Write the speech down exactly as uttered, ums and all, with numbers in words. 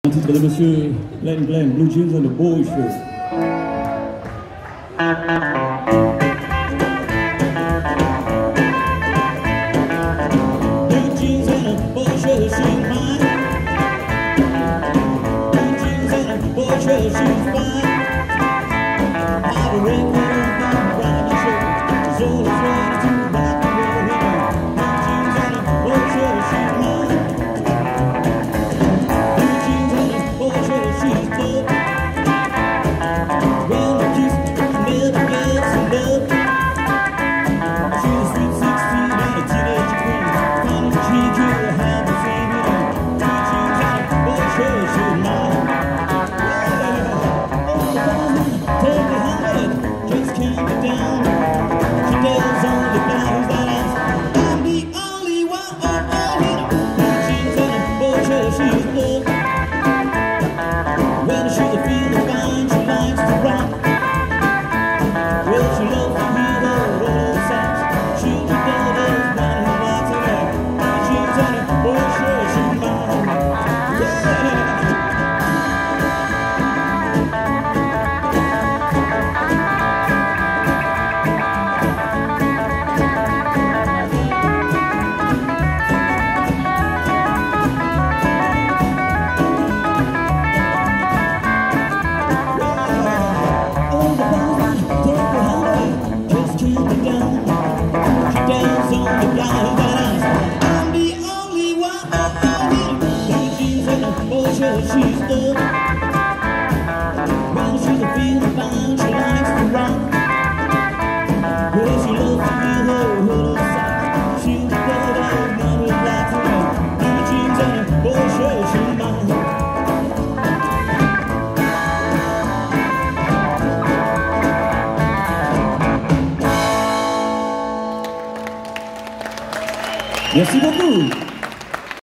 Un titre de Monsieur Glenn Glenn, Blue Jeans and the Boy Show. Blue jeans and a boy shirt, she's mine. Blue jeans and a boy shirt, she's fine. Have a record on the round the show. She's always ready to rock and roll. Blue jeans and a boy shirt, she's mine. Blue jeans and a boy shirt, she's good. When the kiss never gets enough. She's a sweet sixteen and a teenage queen. Kind of cheek you haven't seen it. Blue jeans and a boy shirt, she's mine. Take me high, just can't get down. She does on the guys that ask. I'm the only one on all it. Blue jeans and a boy shirt, she's good. When she's a feeling fine, she likes to rock. Well, she loves to hear the roll sax. She'll be dead as one who likes it up. Blue jeans and a boy shirt, she's mine. Yeah. Oh, the boys take her home, just can't get down. She dances on the guy that ask. I'm the only one on it. Blue jeans and a boy shirt, she's good. When she's a feeling fine, she likes to rock. Well, she loves to hear her little sax. She'll be dead as one who likes to rock. Blue jeans and a boy shirt, she's mine. Merci beaucoup.